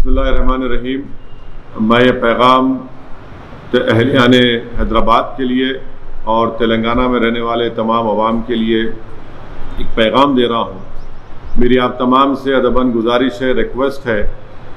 बिस्मिल्लाहिर्रहमानिर्रहीम। मैं ये पैगाम अहलियान हैदराबाद के लिए और तेलंगाना में रहने वाले तमाम अवाम के लिए एक पैगाम दे रहा हूँ। मेरी आप तमाम से अदबन गुजारिश है, रिक्वेस्ट है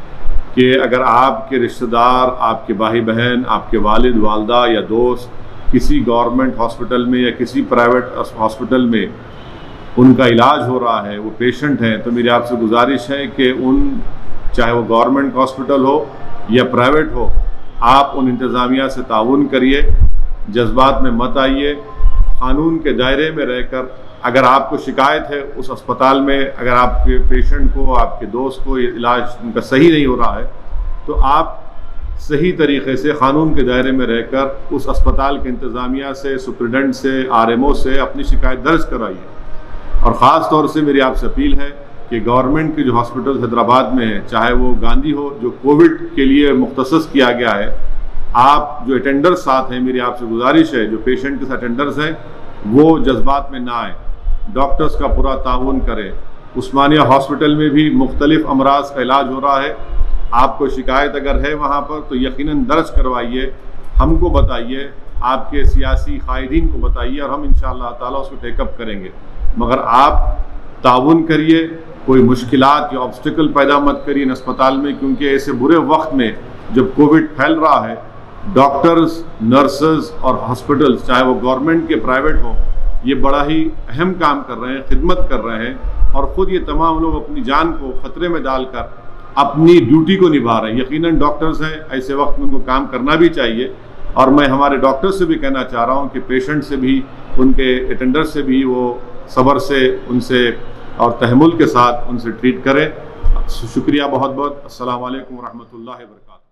कि अगर आपके रिश्तेदार, आपके भाई बहन, आपके वालिद वालदा या दोस्त किसी गवर्नमेंट हॉस्पिटल में या किसी प्राइवेट हॉस्पिटल में उनका इलाज हो रहा है, वो पेशेंट हैं, तो मेरी आपसे गुजारिश है कि चाहे वो गवर्नमेंट हॉस्पिटल हो या प्राइवेट हो, आप उन इंतज़ामिया से ताउन करिए, जज्बात में मत आइए। क़ानून के दायरे में रहकर अगर आपको शिकायत है उस अस्पताल में, अगर आपके पेशेंट को, आपके दोस्त को इलाज उनका सही नहीं हो रहा है, तो आप सही तरीक़े से क़ानून के दायरे में रहकर उस अस्पताल के इंतज़ामिया से, सुप्रिटेंडेंट से, आरएमओ से अपनी शिकायत दर्ज कराइए। और ख़ास तौर से मेरी आपसे अपील है कि गवर्नमेंट के जो हॉस्पिटल हैदराबाद में हैं, चाहे वो गांधी हो जो कोविड के लिए मुख्तसस किया गया है, आप जो अटेंडर्स साथ हैं, मेरी आपसे गुजारिश है जो पेशेंट के साथ अटेंडर्स हैं वो जज्बात में ना आए, डॉक्टर्स का पूरा ताउन करें। उस्मानिया हॉस्पिटल में भी मुख्तलिफ अमराज का इलाज हो रहा है। आपको शिकायत अगर है वहाँ पर तो यकीनन दर्ज करवाइए, हमको बताइए, आपके सियासी कायदीन को बताइए और हम इंशाअल्लाह ताला उसको टेकअप करेंगे। मगर आप ताउन करिए, कोई मुश्किलात या ऑब्स्टिकल पैदा मत करिए इन अस्पताल में, क्योंकि ऐसे बुरे वक्त में जब कोविड फैल रहा है, डॉक्टर्स, नर्सेज और हॉस्पिटल्स, चाहे वो गवर्नमेंट के प्राइवेट हो, ये बड़ा ही अहम काम कर रहे हैं, खिदमत कर रहे हैं और ख़ुद ये तमाम लोग अपनी जान को ख़तरे में डालकर अपनी ड्यूटी को निभा रहे हैं। यकीनन डॉक्टर्स हैं, ऐसे वक्त में उनको काम करना भी चाहिए और मैं हमारे डॉक्टर्स से भी कहना चाह रहा हूँ कि पेशेंट से भी, उनके अटेंडर से भी वो सब्र से, उनसे और तहम्मुल के साथ उनसे ट्रीट करें। शुक्रिया बहुत बहुत। अस्सलामु अलैकुम व रहमतुल्लाहि व बरकातहू।